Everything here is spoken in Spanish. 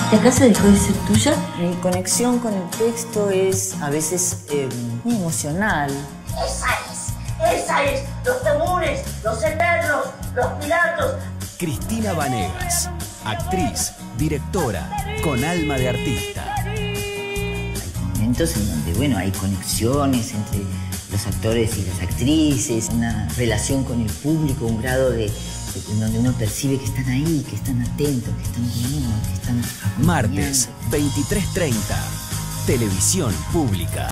¿Esta casa dejó de ser tuya? Mi conexión con el texto es a veces muy emocional. Esa es, los temores, los eternos, los pilatos. Cristina Vanegas, actriz, directora, con alma de artista. Hay momentos en donde, bueno, hay conexiones entre los actores y las actrices, una relación con el público, un grado en donde uno percibe que están ahí, que están atentos, que están con uno, que están acompañando. Martes, 23:30, Televisión Pública.